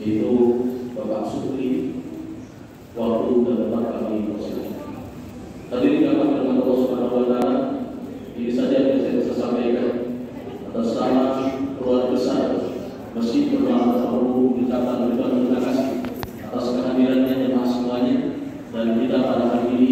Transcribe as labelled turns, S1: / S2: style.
S1: yaitu Bapak Supri, waktu dan tempat kami persilakan. Hadirin yang dirahmati oleh Allah Subhanahu wa Ta'ala, ini saja yang saya bisa sampaikan atas nama keluarga besar Masjid Bernama Tahu mengucapkan terima kasih atas kehadirannya jemaah semuanya, dan kita pada hari ini